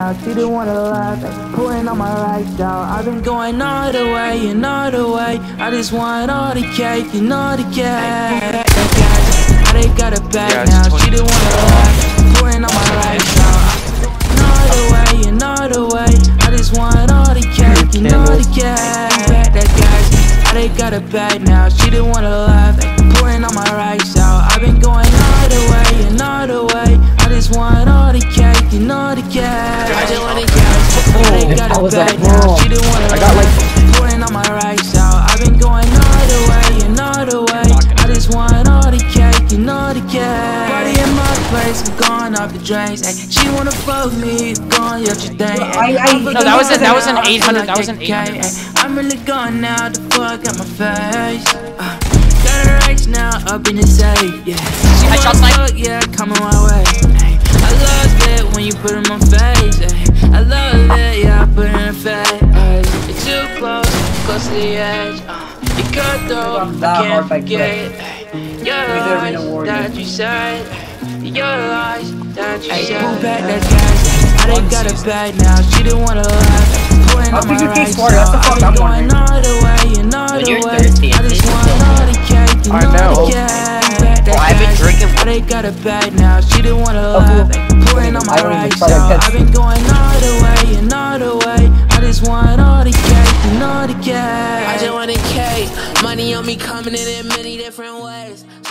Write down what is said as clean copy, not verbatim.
She didn't wanna laugh, pulling on my lifestyle. I've been going all the way and all the way. I just want all the cake and all the cake. They got a bag now. She didn't wanna laugh, pulling on my lifestyle. All the way and all the way. I just want all the cake and all the cake. That guys, they got a bag now. She didn't wanna laugh, pulling on my lifestyle. I've been going all the way and all the way. I just want all the cake and all the cake. I just want the cake. They got a bag now. She didn't wanna laugh, pulling on my lifestyle. I've been going all the way and all the way. I just want all the cake and all the cake. Party in my place, I'm going off the drains. Ay, she wanna fuck me, going up your thing. No, that was an 800. That was an 800. I'm really gone now. The fuck out my face. Got a race now up in the safe. Yeah, she wanna fuck, yeah, coming my way. Ay, I love it when you put it in my face. Ay, I love it, yeah, I put it in her face. Ay, you're too close, close to the edge. You cut though, I can't forget. Your lies that you said, your lies that you said. Pull back that gas, I done got a bag now. She didn't wanna laugh, pulling on my lifestyle. I've been going all the way and all the way. I just want all the cake and all the cake. I've been drinking. I done got a bag now. She didn't wanna laugh, pulling on my lifestyle. I've been going all the way and all the way. I just want all the cake and all the cake. I just want the cake. Money on me coming in many different ways.